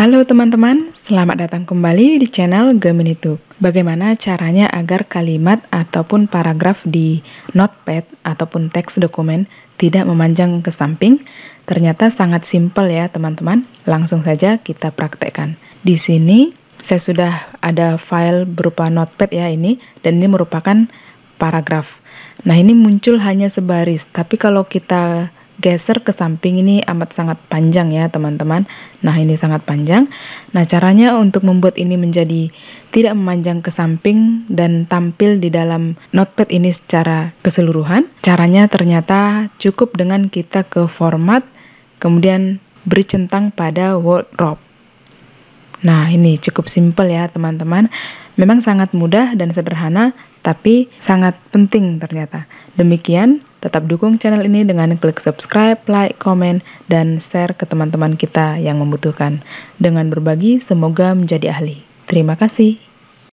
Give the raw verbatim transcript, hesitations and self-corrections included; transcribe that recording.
Halo teman-teman, selamat datang kembali di channel Geminitud. Bagaimana caranya agar kalimat ataupun paragraf di notepad ataupun teks dokumen tidak memanjang ke samping? Ternyata sangat simpel ya teman-teman. Langsung saja kita praktekkan. Di sini saya sudah ada file berupa notepad ya ini, dan ini merupakan paragraf. Nah ini muncul hanya sebaris, tapi kalau kita geser ke samping ini amat sangat panjang ya teman-teman. Nah ini sangat panjang. Nah caranya untuk membuat ini menjadi tidak memanjang ke samping dan tampil di dalam notepad ini secara keseluruhan, caranya ternyata cukup dengan kita ke format, kemudian beri centang pada wordrobe. Nah ini cukup simpel ya teman-teman. Memang sangat mudah dan sederhana, tapi sangat penting ternyata. Demikian, tetap dukung channel ini dengan klik subscribe, like, komen, dan share ke teman-teman kita yang membutuhkan. Dengan berbagi, semoga menjadi ahli. Terima kasih.